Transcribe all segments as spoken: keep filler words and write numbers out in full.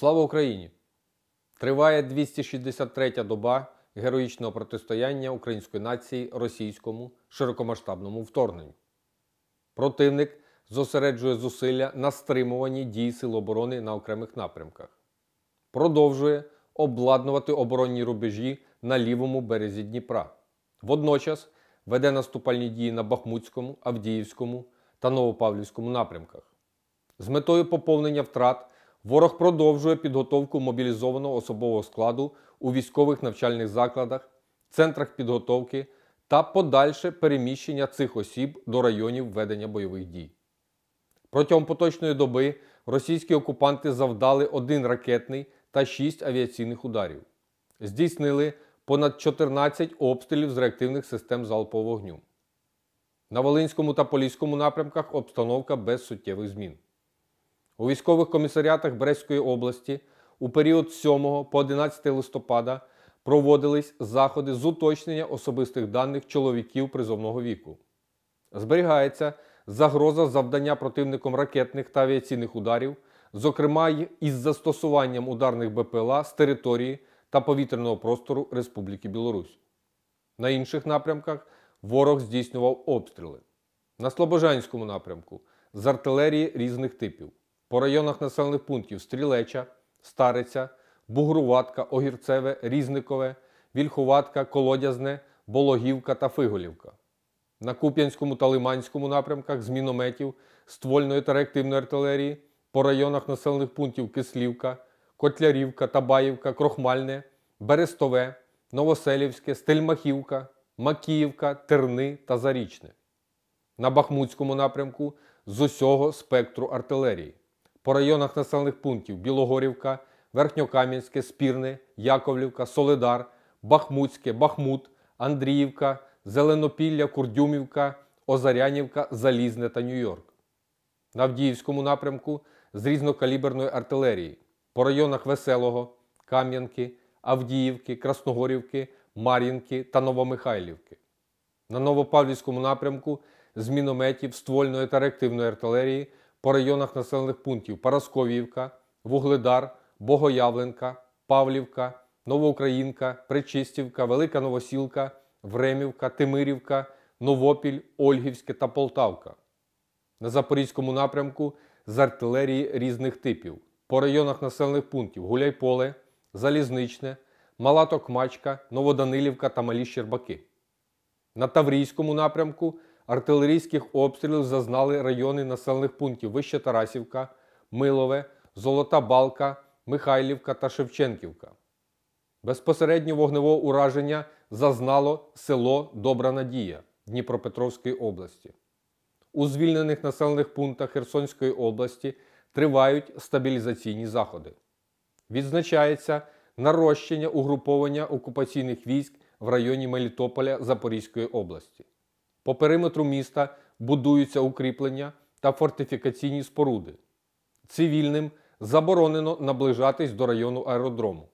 Слава Україні! Триває двісті шістдесят третя доба героїчного протистояння української нації російському широкомасштабному вторгненню. Противник зосереджує зусилля на стримуванні дій Сил оборони на окремих напрямках. Продовжує обладнувати оборонні рубежі на лівому березі Дніпра. Водночас веде наступальні дії на Бахмутському, Авдіївському та Новопавлівському напрямках. З метою поповнення втрат ворог продовжує підготовку мобілізованого особового складу у військових навчальних закладах, центрах підготовки та подальше переміщення цих осіб до районів ведення бойових дій. Протягом поточної доби російські окупанти завдали один ракетний та шість авіаційних ударів. Здійснили понад чотирнадцять обстрілів з реактивних систем залпового вогню. На Волинському та Поліському напрямках обстановка без суттєвих змін. У військових комісаріатах Брестської області у період з сьомого по одинадцяте листопада проводились заходи з уточнення особистих даних чоловіків призовного віку. Зберігається загроза завдання противником ракетних та авіаційних ударів, зокрема й із застосуванням ударних Б П Л А з території та повітряного простору Республіки Білорусь. На інших напрямках ворог здійснював обстріли. На Слобожанському напрямку з артилерії різних типів. По районах населених пунктів Стрілеча, Стариця, Бугруватка, Огірцеве, Різникове, Вільхуватка, Колодязне, Бологівка та Фиголівка. На Куп'янському та Лиманському напрямках з мінометів, ствольної та реактивної артилерії, по районах населених пунктів Кислівка, Котлярівка, Табаївка, Крохмальне, Берестове, Новоселівське, Стельмахівка, Макіївка, Терни та Зарічне. На Бахмутському напрямку з усього спектру артилерії. По районах населених пунктів Білогорівка, Верхньокам'янське, Спірне, Яковлівка, Солидар, Бахмутське, Бахмут, Андріївка, Зеленопілля, Курдюмівка, Озарянівка, Залізне та Нью-Йорк. На Авдіївському напрямку з різнокаліберної артилерії. По районах Веселого, Кам'янки, Авдіївки, Красногорівки, Мар'їнки та Новомихайлівки. На Новопавлівському напрямку з мінометів, ствольної та реактивної артилерії по районах населених пунктів Парасковіївка, Вугледар, Богоявленка, Павлівка, Новоукраїнка, Пречистівка, Велика Новосілка, Времівка, Тимирівка, Новопіль, Ольгівське та Полтавка. На Запорізькому напрямку з артилерії різних типів. По районах населених пунктів Гуляйполе, Залізничне, Мала Токмачка, Новоданилівка та Малі Щербаки. На Таврійському напрямку артилерійських обстрілів зазнали райони населених пунктів Вища Тарасівка, Милове, Золота Балка, Михайлівка та Шевченківка. Безпосередньо вогневого ураження зазнало село Добра Надія Дніпропетровської області. У звільнених населених пунктах Херсонської області тривають стабілізаційні заходи. Відзначається нарощення угруповання окупаційних військ в районі Мелітополя Запорізької області. По периметру міста будуються укріплення та фортифікаційні споруди. Цивільним заборонено наближатись до району аеродрому.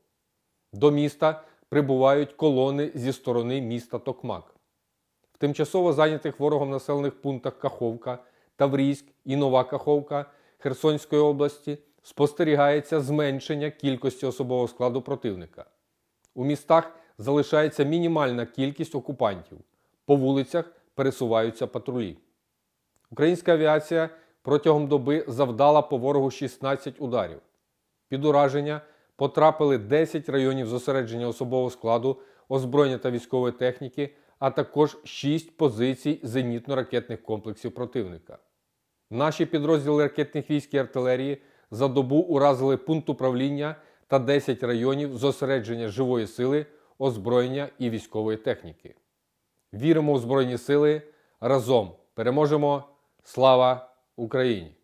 До міста прибувають колони зі сторони міста Токмак. В тимчасово зайнятих ворогом населених пунктах Каховка, Таврійськ і Нова Каховка Херсонської області спостерігається зменшення кількості особового складу противника. У містах залишається мінімальна кількість окупантів. По вулицях пересуваються патрулі. Українська авіація протягом доби завдала по ворогу шістнадцять ударів. Під ураження потрапили десять районів зосередження особового складу, озброєння та військової техніки, а також шість позицій зенітно-ракетних комплексів противника. Наші підрозділи ракетних військ і артилерії за добу уразили пункт управління та десять районів зосередження живої сили, озброєння і військової техніки. Віримо в Збройні Сили. Разом переможемо! Слава Україні!